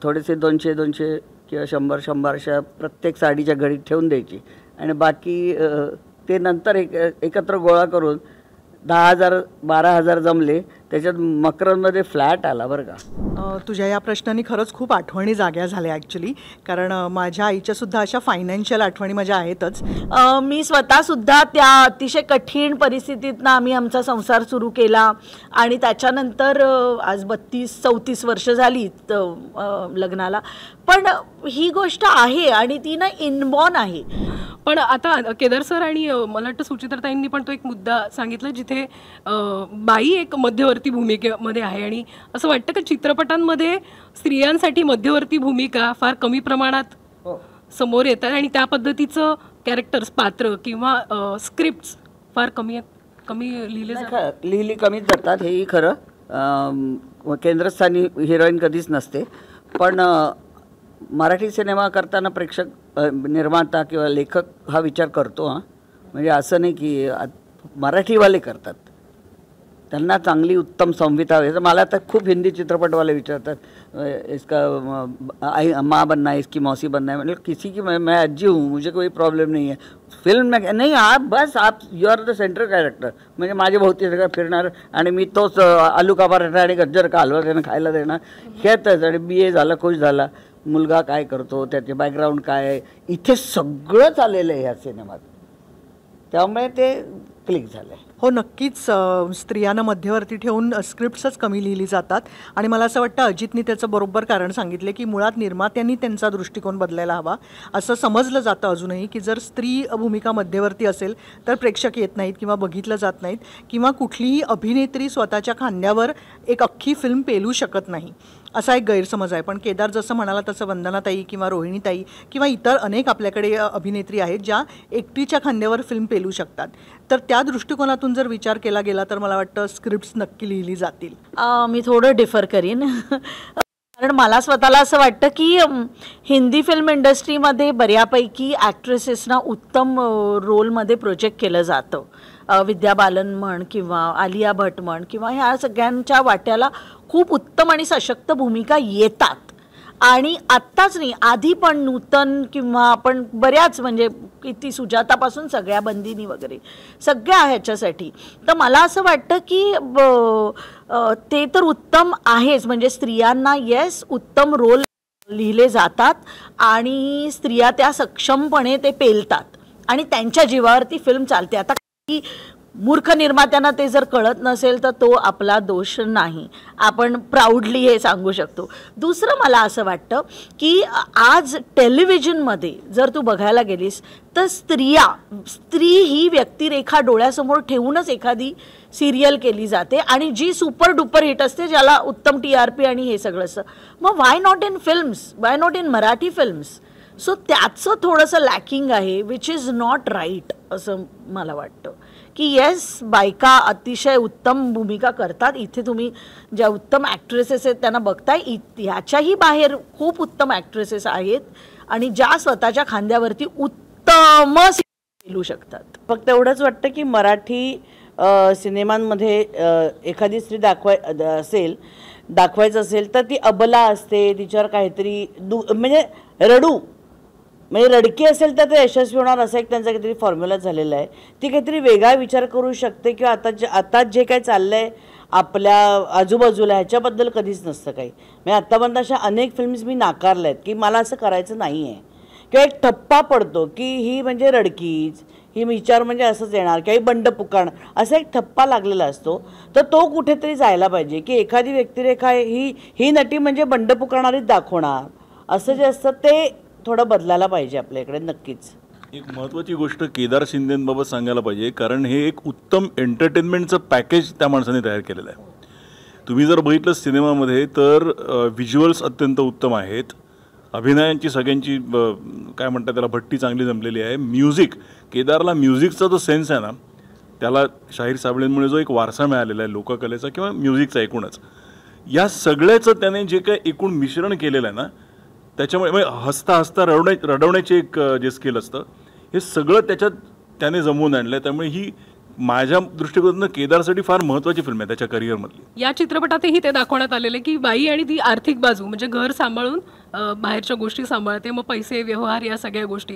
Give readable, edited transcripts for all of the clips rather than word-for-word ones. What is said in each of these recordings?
थोडेसे 200 किंवा 100 अशा प्रत्येक साडीच्या घडीत ठेवून द्यायची आणि बाकी ते नंतर एकत्र गोळा करून 10,000 12,000 जमले. त्याच्यात मकरंदमध्ये फ्लॅट आला बरं का. तुझ्या या प्रश्नांनी खरंच खूप आठवणी जाग्या झाल्या ॲक्च्युली, कारण माझ्या आईच्या सुद्धा अशा फायनान्शियल आठवणी माझ्या आहेतच. मी स्वतःसुद्धा त्या अतिशय कठीण परिस्थितीतनं आम्ही आमचा संसार सुरू केला आणि त्याच्यानंतर आज 32-34 वर्ष झाली लग्नाला. पण ही गोष्ट आहे आणि ती ना इनबॉर्न आहे. पण आता केदार सर आणि मला वाटतं सुचित्राताईंनी पण तो एक मुद्दा सांगितला जिथे बाई एक मध्यवर्ती भूमिकेमध्ये आहे आणि असं वाटतं की चित्रपटांमध्ये स्त्रियांसाठी मध्यवर्ती भूमिका फार कमी प्रमाणात समोर येतात आणि त्या पद्धतीचं कॅरेक्टर्स पात्र किंवा स्क्रिप्ट्स फार कमी लिहिली कमीच जातात. हेही खरं. केंद्रस्थानी हिरोईन कधीच नसते. पण मराठी सिनेमा करताना प्रेक्षक निर्माता किंवा लेखक हा विचार करतो. म्हणजे असं नाही की मराठीवाले करतात, त्यांना चांगली उत्तम संहिता हवी. मला तर खूप हिंदी चित्रपटवाले विचारतात इसका माँ बनना है, इसकी मौसी बनना है. मतलब किसी की मैं अज्जी हूँ, मुझे कोई प्रॉब्लम नहीं है. फिल्म में नहीं, आप you are the central character. म्हणजे माझ्या भोवती सगळं फिरणार आणि मी तोच आलू का पराठा आणि गज्जर का हलवा त्यांना खायला देणार. हेच आणि BA झाला, खुश झाला. मुलगा काय करतो, त्याचे बॅकग्राऊंड काय आहे, इथे सगळंच आलेलं आहे ह्या सिनेमात. त्यामुळे ते क्लिक झालं. हो नक्कीच. स्त्रियांना मध्यवर्ती ठेवून स्क्रिप्ट्सच कमी लिहिली जातात आणि मला असं वाटतं अजितनी त्याचं बरोबर कारण सांगितले की मुळात निर्मात्यांनी त्यांचा दृष्टिकोन बदलायला हवा. असं समजलं जातं अजूनही की जर स्त्री भूमिका मध्यवर्ती असेल तर प्रेक्षक येत नाहीत किंवा बघितलं जात नाहीत किंवा कुठलीही अभिनेत्री स्वतःच्या खांद्यावर एक अख्खी फिल्म पेलू शकत नाही, असा एक गैरसमज आहे. पण केदार जसं म्हणाला तसं वंदनाताई किंवा रोहिणीताई किंवा इतर अनेक आपल्याकडे अभिनेत्री आहेत ज्या एकटीच्या खांद्यावर फिल्म पेलू शकतात. तर त्या दृष्टिकोनातून जर विचार केला गेला तर मला वाटतं स्क्रिप्ट्स नक्की लिहिली जातील. मी थोडं डिफर करीन कारण मला स्वतःला असं वाटतं की हिंदी फिल्म इंडस्ट्रीमध्ये बऱ्यापैकी ॲक्ट्रेसेसना उत्तम रोलमध्ये प्रोजेक्ट केलं जातं. विद्या बालन म्हण किंवा आलिया भट म्हण किंवा ह्या सगळ्यांच्या वाट्याला खूप उत्तम आणि सशक्त भूमिका येतात. आणि आत्ताच नाही, आधी पण नूतन किंवा आपण बऱ्याच म्हणजे किती सुजातापासून सगळ्या बंदिनी वगैरे सगळ्या ह्याच्यासाठी. तर मला असं वाटतं की ते तर उत्तम आहेच. म्हणजे स्त्रियांना येस उत्तम रोल लिहिले जातात आणि स्त्रिया त्या सक्षमपणे ते पेलतात आणि त्यांच्या जीवावरती फिल्म चालते. आता की मूर्ख निर्मात्यांना ते जर कळत नसेल तर तो आपला दोष नाही, आपण प्राऊडली हे सांगू शकतो. दुसरं मला असं वाटतं की आज टेलिव्हिजनमध्ये जर तू बघायला गेलीस तर स्त्री ही व्यक्तिरेखा डोळ्यासमोर ठेवूनच एखादी सिरियल केली जाते आणि जी सुपर डुपर हिट असते, ज्याला उत्तम TRP आणि हे सगळं असतं. मग why not in films, why not in Marathi films? So त्याचं थोडंसं लॅकिंग आहे, विच इज नॉट राईट असं मला वाटतं. की येस बायका अतिशय उत्तम भूमिका करतात. इथे तुम्ही ज्या उत्तम ॲक्ट्रेसेस आहेत त्यांना बघताय, ह्याच्याही बाहेर खूप उत्तम ॲक्ट्रेसेस आहेत आणि ज्या स्वतःच्या खांद्यावरती उत्तम खेळू शकतात. फक्त एवढंच वाटतं की मराठी सिनेमांमध्ये एखादी स्त्री दाखवायचं असेल तर ती अबला असते, तिच्यावर काहीतरी म्हणजे रडकी असेल तर ते यशस्वी होणार असं एक त्यांचा काहीतरी फॉर्म्युला झालेला आहे. ती काहीतरी वेगळा विचार करू शकते किंवा आता जे काही चाललं आहे आपल्या आजूबाजूला ह्याच्याबद्दल कधीच नसतं काही. म्हणजे आत्तापर्यंत अशा अनेक फिल्म्स मी नाकारल्या आहेत की मला असं करायचं नाही आहे किंवा एक ठप्पा पडतो की ही म्हणजे रडकीच, ही विचार म्हणजे असंच येणार किंवा ही बंड पुकारणार, असा एक ठप्पा लागलेला असतो. तर तो कुठेतरी जायला पाहिजे की एखादी व्यक्तिरेखा ही नटी म्हणजे बंड पुकारणारीच दाखवणार असं जे असतं ते थोडं बदलायला पाहिजे आपल्या इकडे. नक्कीच एक महत्त्वाची गोष्ट केदार शिंदेंबाबत सांगायला पाहिजे, कारण हे एक उत्तम एंटरटेनमेंटचं पॅकेज त्या माणसाने तयार केलेलं आहे. तुम्ही जर बघितलं सिनेमामध्ये तर व्हिज्युअल्स अत्यंत उत्तम आहेत, अभिनयांची सगळ्यांची काय म्हणतात त्याला भट्टी चांगली जमलेली आहे. म्युझिक, केदारला म्युझिकचा जो सेन्स आहे ना, त्याला शाहीर साबळेंमुळे जो एक वारसा मिळालेला आहे लोककलेचा किंवा म्युझिकचा एकूणच, या सगळ्याचं त्याने जे काही एकूण मिश्रण केलेलं आहे ना, त्याच्यामुळे हसता हसता रडवण्याचे एक जे स्किल असतं हे सगळं त्याच्यात त्याने जमवून आणलं आहे. त्यामुळे ही माझ्या दृष्टिकोनातून केदारसाठी फार महत्त्वाची फिल्म आहे त्याच्या करिअरमधली. या चित्रपटातही ते दाखवण्यात आलेले की बाई आणि ती आर्थिक बाजू म्हणजे घर सांभाळून बाहेरच्या गोष्टी सांभाळते, मग पैसे व्यवहार या सगळ्या गोष्टी.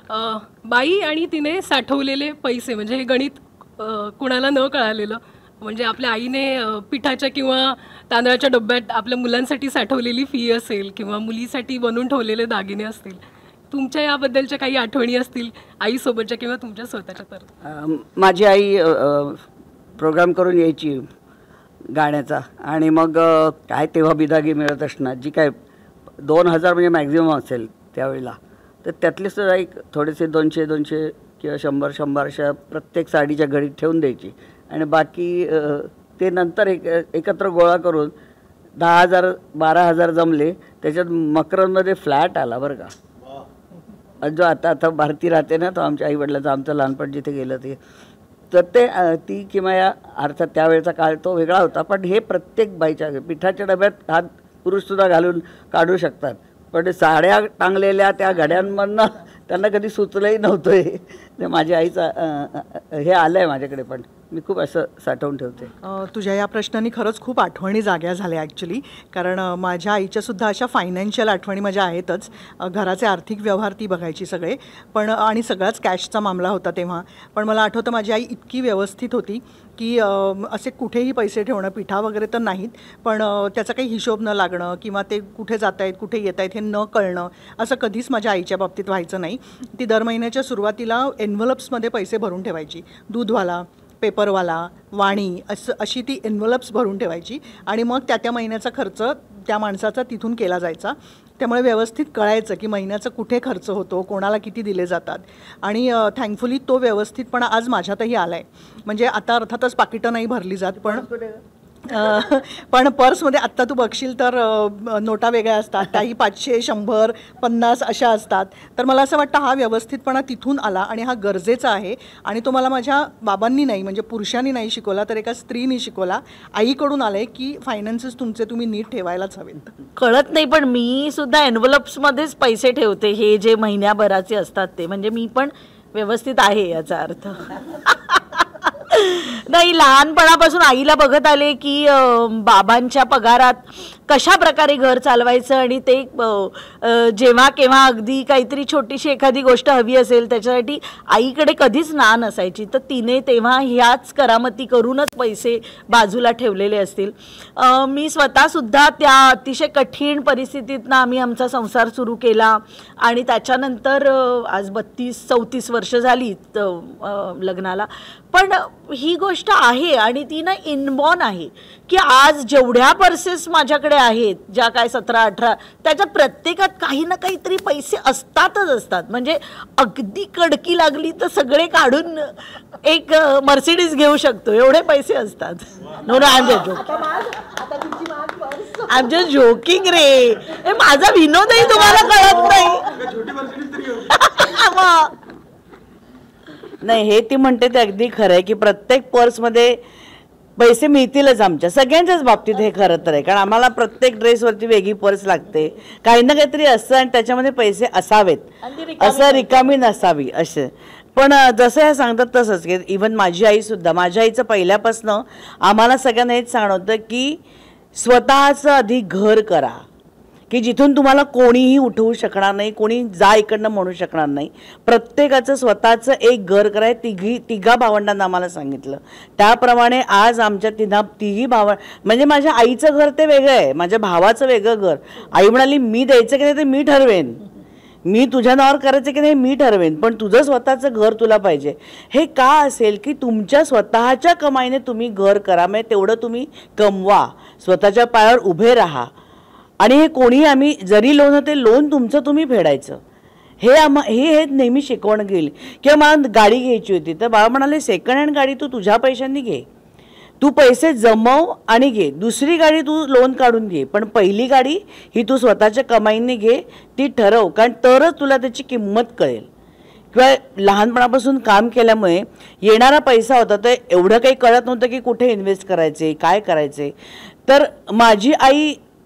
बाई आणि तिने साठवलेले पैसे म्हणजे हे गणित कुणाला न कळालेलं, म्हणजे आपल्या आईने पिठाच्या किंवा तांदळाच्या डब्यात आपल्या मुलांसाठी साठवलेली फी असेल किंवा मुलीसाठी बनवून ठेवलेले दागिने असतील. तुमच्या याबद्दलच्या काही आठवणी असतील आईसोबतच्या किंवा तुमच्या स्वतःच्या? तर माझी आई प्रोग्राम करून यायची गाण्याचा आणि मग काय तेव्हा बिदागी मिळत असणार जी काय 2000 म्हणजे मॅक्झिमम असेल त्यावेळेला, तर त्यातले सुद्धा एक थोडेसे 200 किंवा 100 अशा प्रत्येक साडीच्या घडीत ठेवून द्यायची आणि बाकी ते नंतर एकत्र गोळा करून 10,000 12,000 जमले. त्याच्यात मकरंदमध्ये फ्लॅट आला बरं का, जो आता भारती राहते ना, तो आमच्या आईवडिलाचं आमचं लहानपण जिथे गेलं ते, तर ते ती किमया अर्थात त्यावेळेचा काळ तो वेगळा होता. पण हे प्रत्येक बाईच्या पिठाच्या डब्यात हात पुरुषसुद्धा घालून काढू शकतात, पण साड्या टांगलेल्या त्या घड्यांमधनं त्यांना कधी सुचलंही नव्हतं. हे माझ्या आईचा हे आलं आहे माझ्याकडे, पण मी खूप असं साठवून ठेवते. तुझ्या या प्रश्नांनी खरंच खूप आठवणी जाग्या झाल्या ॲक्च्युली, कारण माझ्या आईच्यासुद्धा अशा फायनान्शियल आठवणी माझ्या आहेतच. घराचे आर्थिक व्यवहार ती बघायची सगळे, पण आणि सगळाच कॅशचा मामला होता तेव्हा. पण मला आठवतं माझी आई इतकी व्यवस्थित होती की असे कुठेही पैसे ठेवणं, पिठा वगैरे तर नाहीत, पण त्याचा काही हिशोब न लागणं किंवा ते कुठे जात आहेत कुठे येत आहेत हे न कळणं असं कधीच माझ्या आईच्या बाबतीत व्हायचं नाही. ती दर महिन्याच्या सुरुवातीला एन्व्हलप्समध्ये पैसे भरून ठेवायची. दूधवाला, पेपरवाला, वाणी अशी ती एन्व्हलप्स भरून ठेवायची आणि मग त्या महिन्याचा खर्च त्या माणसाचा तिथून केला जायचा. त्यामुळे व्यवस्थित कळायचं की महिन्याचा कुठे खर्च होतो, कोणाला किती दिले जातात. आणि थँकफुली तो व्यवस्थितपणा आज माझ्यातही आला आहे. म्हणजे आता अर्थातच पाकिटं नाही भरली जात, पण पर्समध्ये आत्ता तू बघशील तर नोटा वेगळ्या असतात, त्याही 500, 100, 50 अशा असतात. तर मला असं वाटतं हा व्यवस्थितपणा तिथून आला आणि हा गरजेचा आहे. आणि तो मला माझ्या बाबांनी नाही, म्हणजे पुरुषांनी नाही शिकवला, तर एका स्त्रीनी शिकवला. आईकडून आलं आहे की फायनान्सेस तुमचे तुम्ही नीट ठेवायलाच हवेत. कळत नाही, पण मी सुद्धा एन्व्हलप्समध्येच पैसे ठेवते, हे जे महिन्याभराचे असतात ते. म्हणजे मी पण व्यवस्थित आहे याचा अर्थ. नाही, लहानपणापासून आईला बघत आले की बाबांच्या पगारात कशा प्रकारे घर चालवायचं आणि ते जेव्हा केव्हा अगदी काहीतरी छोटीशी एखादी गोष्ट हवी असेल त्याच्यासाठी आईकडे कधीच ना नसायची, तर तिने तेव्हा ह्याच करामती करूनच पैसे बाजूला ठेवलेले असतील. मी स्वतःसुद्धा त्या अतिशय कठीण परिस्थितीतनं आम्ही आमचा संसार सुरू केला आणि त्याच्यानंतर आज 32-34 वर्ष झाली लग्नाला. पण ही गोष्ट आहे आणि ती ना इनबॉर्न आहे की आज जेवढ्या पर्सेस माझ्याकडे आहेत, ज्या काय 17-18, त्याच्यात प्रत्येकात काही ना काहीतरी पैसे असतातच असतात. म्हणजे अगदी कडकी लागली तर सगळे काढून एक मर्सिडीज घेऊ शकतो, एवढे पैसे असतात. No no, I am just joking रे. माझा विनोदही तुम्हाला कळत नाही. नाही, हे ती म्हणते ते अगदी खरं आहे की प्रत्येक पर्समध्ये पैसे मिळतीलच. आमच्या सगळ्यांच्याच बाबतीत हे खरं तर आहे, कारण आम्हाला प्रत्येक ड्रेसवरती वेगळी पर्स लागते, काही ना काहीतरी असतं आणि त्याच्यामध्ये पैसे असावेत, असं रिकामी नसावी असे. पण जसं ह्या सांगतात तसंच की इव्हन माझी आईसुद्धा, माझ्या आईचं पहिल्यापासनं आम्हाला सगळ्यांना हेच सांगणं होतं की स्वतःचं आधी घर करा, की जिथून तुम्हाला कोणीही उठवू शकणार नाही, कोणी जा इकडनं म्हणू शकणार नाही. प्रत्येकाचं स्वतःचं एक घर कराय. तिघा भावंडांना आम्हाला सांगितलं. त्याप्रमाणे आज आमच्या तिघी म्हणजे माझ्या आईचं घर ते वेगळं आहे, माझ्या भावाचं वेगळं घर. आई म्हणाली मी द्यायचं की नाही ते मी ठरवेन, मी तुझ्या नावावर करायचं की नाही मी ठरवेन, पण तुझं स्वतःचं घर तुला पाहिजे. हे का असेल की तुमच्या स्वतःच्या कमाईने तुम्ही घर करा, म्हणजे तेवढं तुम्ही कमवा, स्वतःच्या पायावर उभे राहा. आणि हे कोणी आम्ही जरी लोन होते लोन तुमचं तुम्ही फेडायचं, हे नेहमी शिकवण गेली. किंवा मला गाडी घ्यायची होती तर बाबा म्हणाले सेकंड हँड गाडी तू तुझ्या पैशांनी घे, तू पैसे जमव आणि घे. दुसरी गाडी तू लोन काढून घे, पण पहिली गाडी ही तू स्वतःच्या कमाईने घे, ती ठरव, कारण तरच तुला त्याची किंमत कळेल. किंवा लहानपणापासून काम केल्यामुळे येणारा पैसा होता तर एवढं काही कळत नव्हतं की कुठे इन्व्हेस्ट करायचे, काय करायचे. तर माझी आई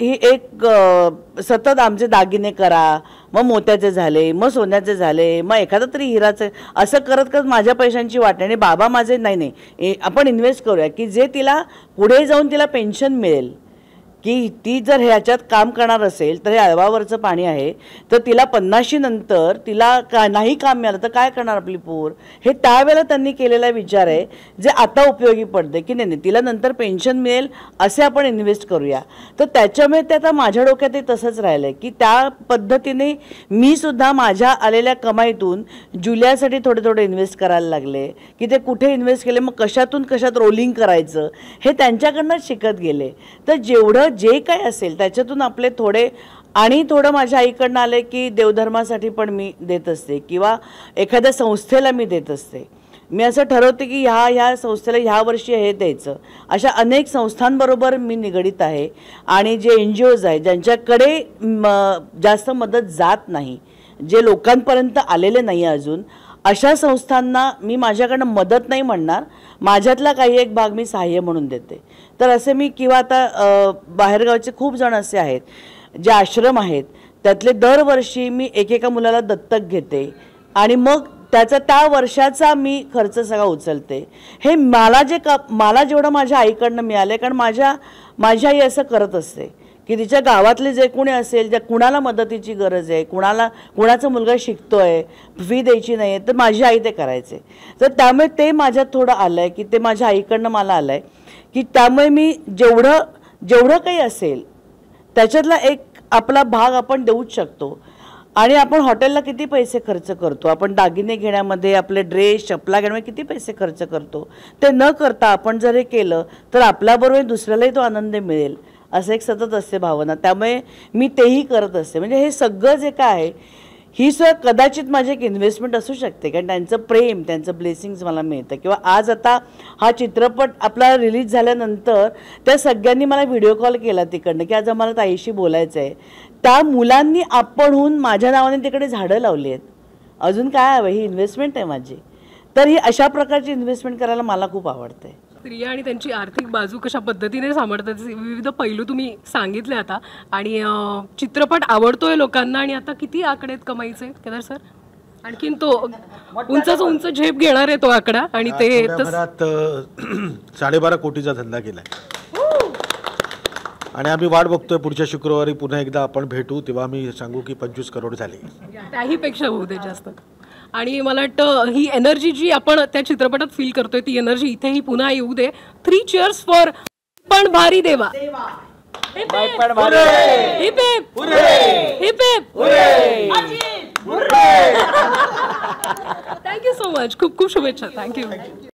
ही एक सतत आमचे दागिने करा, मग मोत्याचे झाले, मग सोन्याचे झाले, मग एखादा तरी हिराचं, असं करत करत माझ्या पैशांची वाटणी. आणि बाबा माझे नाही आपण इन्व्हेस्ट करूया की जे तिला पुढे जाऊन तिला पेन्शन मिळेल, की ती जर ह्याच्यात काम करणार असेल तर हे अळवावरचं पाणी आहे, तर तिला 50 नंतर तिला नाही काम मिळालं तर काय करणार आपली पोर. हे त्यावेळेला त्यांनी केलेला विचार आहे जे आता उपयोगी पडते की नाही तिला नंतर पेन्शन मिळेल असे आपण इन्व्हेस्ट करूया. तर त्याच्यामुळे ते आता माझ्या डोक्यात ते तसंच राहिलं आहे की त्या पद्धतीने मी सुद्धा माझ्या आलेल्या कमाईतून जुलियासाठी थोडे थोडे इन्व्हेस्ट करायला लागले की ते कुठे इन्व्हेस्ट केले, मग कशातून कशात रोलिंग करायचं हे त्यांच्याकडनंच शिकत गेले. तर जेवढं जे काय असेल त्याच्यातून आपले थोडे, आणि थोडं माझ्या आईकडनं आले की देवधर्मासाठी पण मी देत असते किंवा एखाद्या संस्थेला मी देत असते. मी असं ठरवते की ह्या संस्थेला ह्या वर्षी हे द्यायचं. अशा अनेक संस्थांबरोबर मी निगडीत आहे आणि जे NGOs आहेत ज्यांच्याकडे जास्त मदत जात नाही, जे लोकांपर्यंत आलेले नाही अजून, अशा संस्थांना मी माझ्याकडनं मदत नाही म्हणणार, माझ्यातला काही एक भाग मी सहाय्य म्हणून देते. तर असे मी किंवा आता बाहेरगावचे खूप जण असे आहेत जे आश्रम आहेत, त्यातले दरवर्षी मी एकेका मुलाला दत्तक घेते आणि मग त्याचा त्या वर्षाचा मी खर्च सगळा उचलते. हे मला जेवढं माझ्या आईकडनं मिळालं, कारण माझी आई असं करत असते की तिच्या गावातले जे कोणी असेल, ज्या कुणाला मदतीची गरज आहे, कुणाचा मुलगा शिकतोय, फी द्यायची नाही आहे, तर माझी आई ते करायचे. तर त्यामुळे ते माझ्यात थोडं आलं आहे की ते माझ्या आईकडनं मला आलं आहे की त्यामुळे मी जेवढं काही असेल त्याच्यातला एक आपला भाग आपण देऊच शकतो. आणि आपण हॉटेलला किती पैसे खर्च करतो, आपण दागिने घेण्यामध्ये, आपले ड्रेस चपला घेण्यामध्ये किती पैसे खर्च करतो. ते न करता आपण जर हे केलं तर आपल्याबरोबर दुसऱ्यालाही तो आनंद मिळेल असं एक सतत असते भावना. त्यामुळे मी तेही करत असते. म्हणजे हे सगळं जे काय आहे ही सुद्धा कदाचित माझी एक इन्व्हेस्टमेंट असू शकते, कारण त्यांचं प्रेम, त्यांचं ब्लेसिंग्स मला मिळतं. किंवा आज आता हा चित्रपट आपला रिलीज झाल्यानंतर त्या सगळ्यांनी मला व्हिडिओ कॉल केला तिकडनं की आज आम्हाला ताईशी बोलायचं आहे. त्या मुलांनी आपणहून माझ्या नावाने तिकडे झाडं लावली आहेत. अजून काय हवं, ही इन्व्हेस्टमेंट आहे माझी. तर ही अशा प्रकारची इन्व्हेस्टमेंट करायला मला खूप आवडते. स्त्रिया आणि त्यांची आर्थिक बाजू कशा पद्धतीने सांभाळतात विविध पैलू तुम्ही सांगितले आता. आणि चित्रपट आवडतोय लोकांना, आणि आता किती आकडे आहेत कमाईचे केदार सर? आणखीन तो उंच झेप घेणार आहे तो आकडा, आणि ते 12.5 कोटीचा धंदा केलाय. आणि आम्ही वाट बघतोय पुढच्या शुक्रवारी पुन्हा एकदा आपण भेटू, तेव्हा आम्ही सांगू की 25 करोड झाले. त्याही पेक्षा होऊ दे जास्त. आणि मला वाटतं ही एनर्जी जी आपण त्या चित्रपटात फील करतोय ती एनर्जी इथेही पुन्हा येऊ दे. 3 cheers फॉर पण भारी देवा. Thank you so much. खूप खूप शुभेच्छा. थँक्यू.